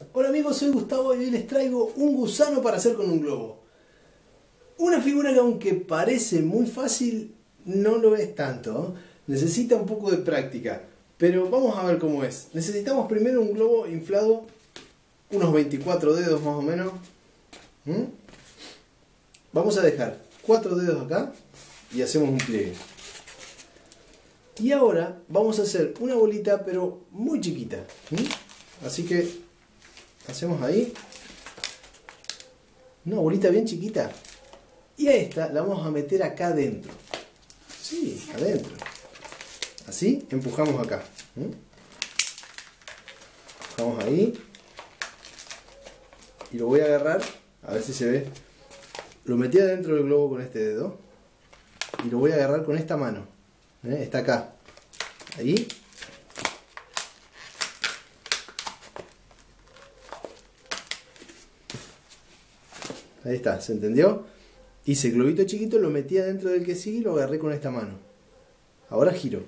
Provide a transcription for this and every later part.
Hola amigos, soy Gustavo y hoy les traigo un gusano para hacer con un globo. Una figura que aunque parece muy fácil, no lo es tanto, ¿eh? Necesita un poco de práctica, pero vamos a ver cómo es. Necesitamos primero un globo inflado, unos 24 dedos más o menos. Vamos a dejar 4 dedos acá y hacemos un pliegue. Y ahora vamos a hacer una bolita, pero muy chiquita. Así que hacemos ahí una bolita bien chiquita. Y a esta la vamos a meter acá adentro. Sí, adentro. Así empujamos acá. Empujamos ahí. Y lo voy a agarrar, a ver si se ve. Lo metí adentro del globo con este dedo. Y lo voy a agarrar con esta mano. Está acá. Ahí. Ahí está, ¿se entendió? Hice el globito chiquito, lo metí adentro del que sigue y lo agarré con esta mano. Ahora giro.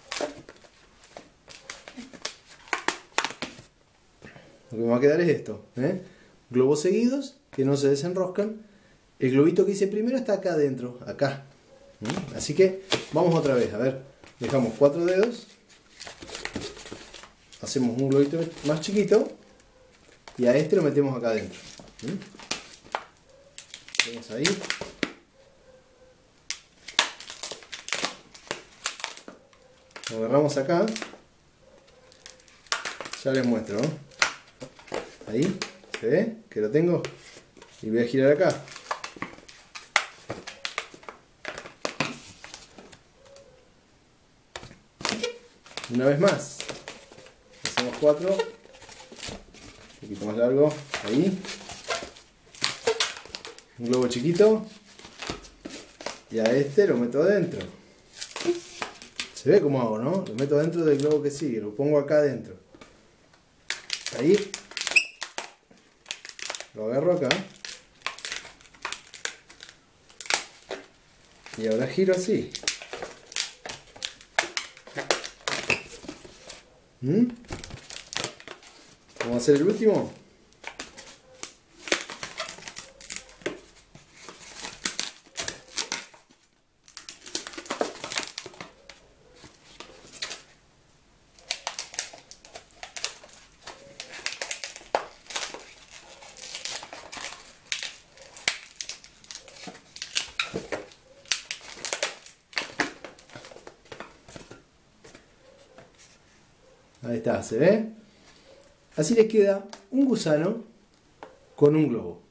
Lo que me va a quedar es esto. Globos seguidos, que no se desenroscan. El globito que hice primero está acá adentro, acá. Así que vamos otra vez, a ver. Dejamos 4 dedos. Hacemos un globito más chiquito. Y a este lo metemos acá adentro. Vamos ahí. Lo agarramos acá. Ya les muestro, ¿no? Ahí, ¿se ve? Que lo tengo. Y voy a girar acá. Una vez más. Hacemos 4. Un poquito más largo. Ahí. Un globo chiquito. Y a este lo meto adentro. Se ve cómo hago, ¿no? Lo meto dentro del globo que sigue. Lo pongo acá adentro. Ahí. Lo agarro acá. Y ahora giro así. Vamos a hacer el último. Ahí está, ¿se ve? Así les queda un gusano con un globo.